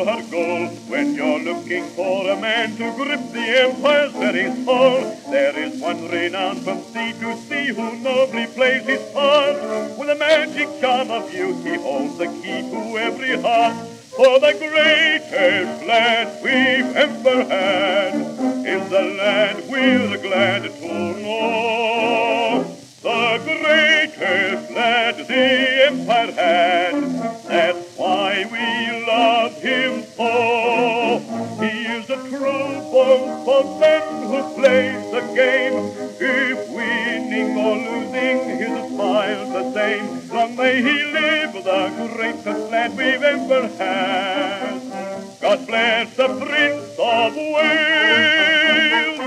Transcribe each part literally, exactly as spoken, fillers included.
our goal. When you're looking for a man to grip the empire's very soul, there is one renowned from sea to sea who nobly plays his part. With a magic charm of youth, he holds the key to every heart. For the greatest land we've ever had is the land we're glad to know. The greatest land the empire had, that's why we love him so. He is a true born sportsman who plays the game. If winning or losing, his smile's the same. Long may he live, the greatest land we've ever had. God bless the Prince of Wales.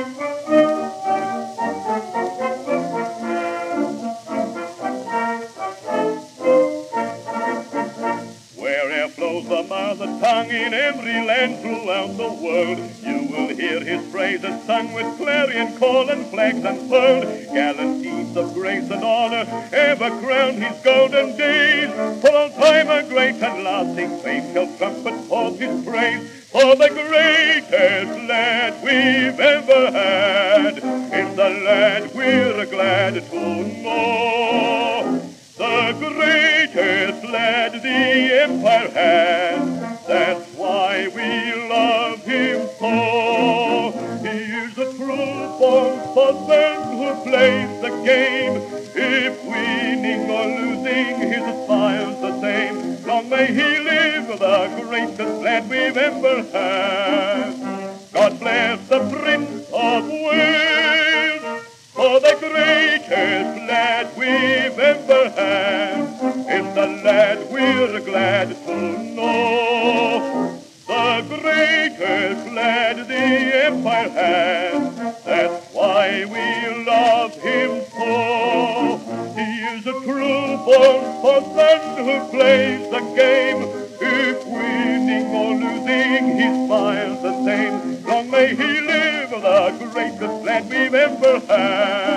Where'er flows the mother tongue in every land throughout the world, you will hear his praises sung with clarion call and flags unfurled. Gallant deeds of grace and honor ever crown his golden days. For all time a great and lasting fame shall trumpet forth his praise. For the greatest land we've ever had is the land we're glad to know. The greatest land the empire had, that's why we love him so. He is a true born sportsman who plays the game. If winning or losing, his smile's the same. Long may he live, the greatest land we've ever had. God bless the Prince of Wales. For the greatest land we've ever had is the land we're glad to know. The greatest land the empire had, that's why we love him so. He is a true born sportsman who plays the game. If winning or losing, he smiles the same. Long may he live, the greatest land we've ever had.